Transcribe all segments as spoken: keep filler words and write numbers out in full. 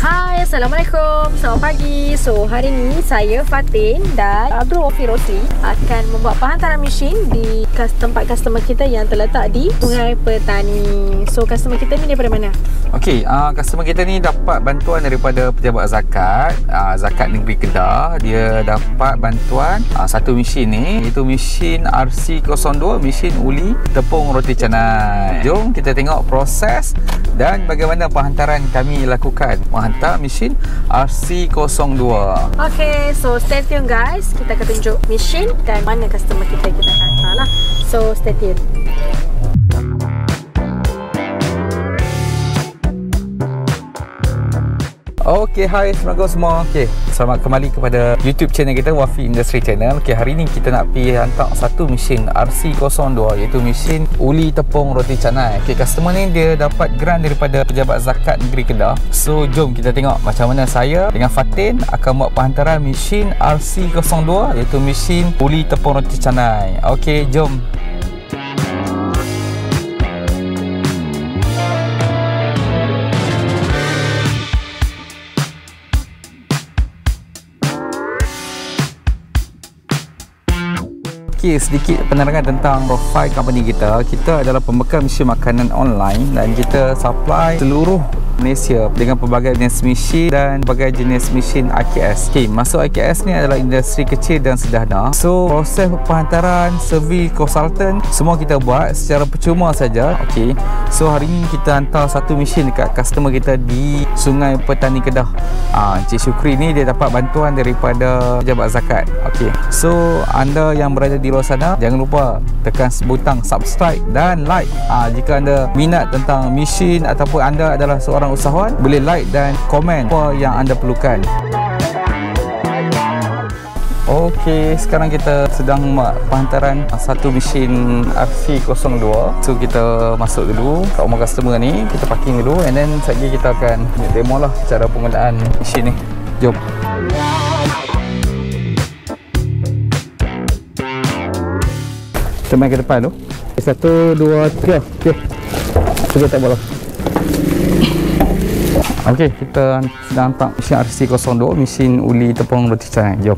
Hai, Assalamualaikum. Selamat pagi. So, hari ini saya Fatin dan Abdul Wafir Rosli akan membuat penghantaran mesin di tempat customer kita yang terletak di Sungai Petani. So, customer kita ni daripada mana? Okey, uh, customer kita ni dapat bantuan daripada pejabat zakat, uh, Zakat Negeri Kedah. Dia dapat bantuan uh, satu mesin ni, iaitu mesin R C kosong dua, mesin uli tepung roti canai. Jom kita tengok proses dan bagaimana penghantaran kami lakukan. Hantar mesin R C kosong dua. Okay, so stay tune guys. Kita akan tunjuk mesin dan mana customer kita kita akan hantar lah. So stay tune. Okey, hai Assalamualaikum semua. Okey, selamat kembali kepada YouTube channel kita, Wafi Industry Channel. Okey, hari ni kita nak pergi hantar satu mesin R C kosong dua, iaitu mesin uli tepung roti canai. Okey, customer ni dia dapat grant daripada pejabat zakat negeri Kedah. So, jom kita tengok macam mana saya dengan Fatin akan buat penghantaran mesin R C kosong dua, iaitu mesin uli tepung roti canai. Okey, jom. Okay, sedikit penerangan tentang profile company kita. Kita adalah pembekal mesin makanan online dan kita supply seluruh Malaysia dengan pelbagai jenis mesin dan pelbagai jenis mesin I K S. Okay, masuk I K S ni adalah industri kecil dan sederhana. So, proses penghantaran, servis, konsultan, semua kita buat secara percuma saja. Okay, so hari ni kita hantar satu mesin dekat customer kita di Sungai Petani Kedah. Ah, Encik Syukri ni dia dapat bantuan daripada pejabat zakat. Okay, so anda yang berada di luar sana, jangan lupa tekan butang subscribe dan like. Ah, jika anda minat tentang mesin ataupun anda adalah seorang usahawan, boleh like dan komen apa yang anda perlukan. Okey, sekarang kita sedang buat penghantaran satu mesin R C kosong dua. So kita masuk dulu kat rumah customer ni, kita parking dulu, and then sekejap lagi kita akan demo lah cara penggunaan mesin ni. Jom. Kita main ke depan tu. Satu, dua, tiga. Okey. Sudah tak boleh. Okey, kita sedang hantar mesin R C kosong dua, mesin uli tepung roti canai. Jom.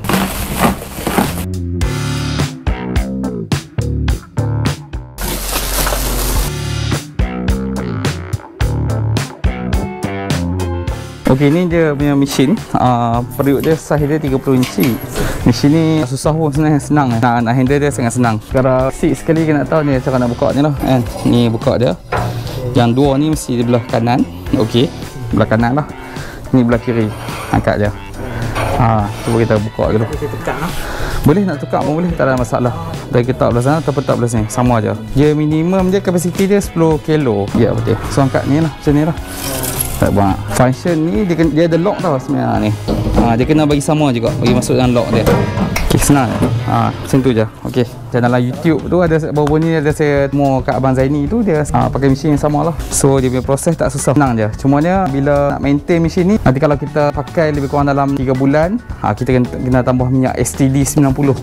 Okey, ni dia punya mesin. Uh, periuk dia saiz dia tiga puluh inci. Mesin ni susah pun, senang senang. Nak, nak handle dia sangat senang. Kalau sik sekali kena tahu ni cara nak buka ni lah. Kan? Ni buka dia. Yang dua ni mesti di belah kanan. Okey, belah kanan lah. Ni belah kiri. Angkat je. Ha, cuba kita buka dulu. Boleh nak tukar pun boleh, tak ada masalah. Dari kita belah sana atau petak belah sini, sama aja. Dia minimum dia kapasiti dia sepuluh kilo. Ya betul. So angkat ni lah, macam ni lah. Tak buat. Function ni dia, dia ada lock tau sebenarnya ni. Ha, dia kena bagi sama juga, bagi masuk dalam lock dia. Okay, senang. Ha, macam tu je. Okey. Dalam YouTube tu ada baru ni ada saya temu kat Abang Zaini tu, dia ha, pakai mesin yang sama lah. So dia punya proses tak susah, senang je. Cuma dia bila nak maintain mesin ni, nanti kalau kita pakai lebih kurang dalam tiga bulan, ha, kita kena, kena tambah minyak S T D sembilan puluh.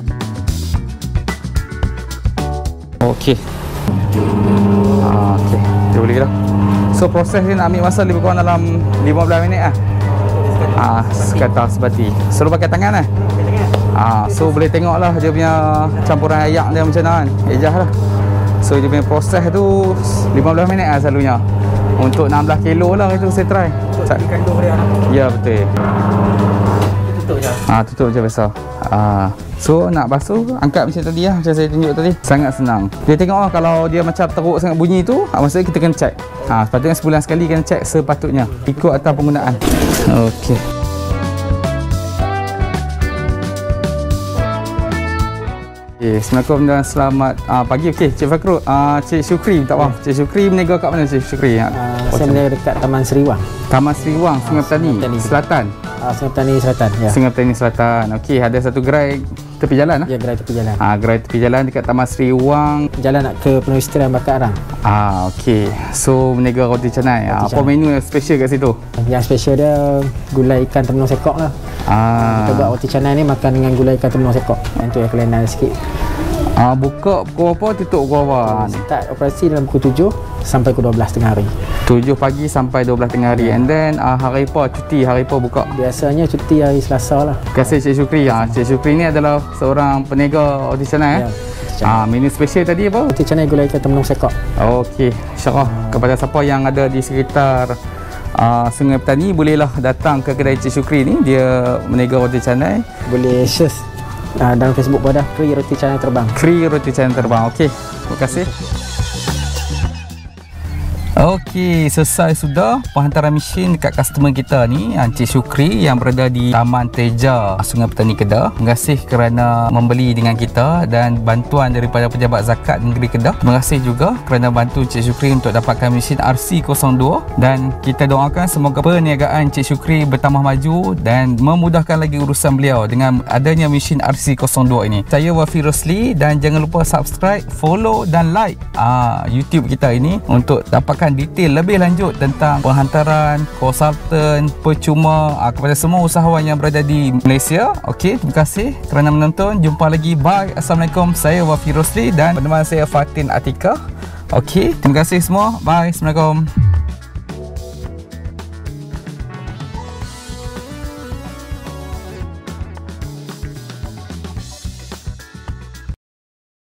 Okey. Ha, okey. Dia boleh dah. So proses ni nak ambil masa lebih kurang dalam lima belas minit lah. Ah, sekata sebati. Suruh pakai tangan lah. Ah, so boleh tengok lah dia punya campuran ayak dia macam mana kan. Ejah lah. So dia punya proses tu lima belas minit lah selalunya. Untuk enam belas kilo lah itu saya try. Kandung dia. Ya betul. Tutup je. Ah, tutup je biasa. Ah, so nak basuh, angkat macam tadi lah, macam saya tunjuk tadi. Sangat senang. Dia tengok lah kalau dia macam teruk sangat bunyi tu, ah, maksudnya kita kena check. Ah, sepatutnya sebulan sekali kena check sepatutnya. Ikut atas penggunaan. Okey. Okay, Assalamualaikum dan selamat uh, pagi. Okey, Cik Fakrul, uh, Cik Syukri, minta maaf. Cik Syukri berniaga kat mana Cik Syukri? Uh, saya berniaga dekat Taman Seriwang. Taman Seriwang, Sungai Petani, Petani Selatan. Uh, Sungai Petani Selatan, ya. Sungai Petani Selatan. Okey, ada satu gerai tepi jalan lah. Ya, gerai tepi jalan. Ah, gerai tepi jalan dekat Taman Seriwang. Jalan nak ke Penelusuran Bakar Arang. Ah, okey. So berniaga roti canai. Roti ah, apa canai. Menu yang special kat situ? Yang special dia gulai ikan temenung sekok lah. Ah. Kita buat roti canai ni makan dengan gulai ikan temenung sekok. Yang tu yang kelainan sikit. Ah, buka pukul berapa, tutup pukul berapa? Start operasi dalam pukul tujuh sampai pukul dua belas tengah hari. tujuh pagi sampai dua belas tengah hari. And then uh, hari apa cuti, hari apa buka? Biasanya cuti hari Selasa lah. Terima kasih Cik Syukri. Ha, Cik Syukri ni adalah seorang peniaga roti canai. Ya, Eh? Ah, menu special tadi apa? Roti canai gulai ikan temenung sekok. Okey, insyaAllah kepada siapa yang ada di sekitar uh, Sungai Petani, bolehlah datang ke kedai Cik Syukri ni. Dia meniaga roti canai. Boleh share uh, dalam Facebook pun ada free roti canai terbang. Free roti canai terbang. Okey, terima kasih. Okey, selesai sudah penghantaran mesin dekat customer kita ni, Encik Syukri yang berada di Taman Teja, Sungai Petani, Kedah. Terima kasih kerana membeli dengan kita dan bantuan daripada Pejabat Zakat Negeri Kedah. Terima kasih juga kerana bantu Encik Syukri untuk dapatkan mesin R C kosong dua, dan kita doakan semoga perniagaan Encik Syukri bertambah maju dan memudahkan lagi urusan beliau dengan adanya mesin R C kosong dua ini. Saya Wafi Rosli, dan jangan lupa subscribe, follow dan like aa, YouTube kita ini untuk dapatkan detail lebih lanjut tentang penghantaran, konsultan, percuma aa, kepada semua usahawan yang berada di Malaysia. Okey, terima kasih kerana menonton. Jumpa lagi. Bye. Assalamualaikum. Saya Wafi Rosli dan teman saya Fatin Atika. Okey, terima kasih semua. Bye. Assalamualaikum.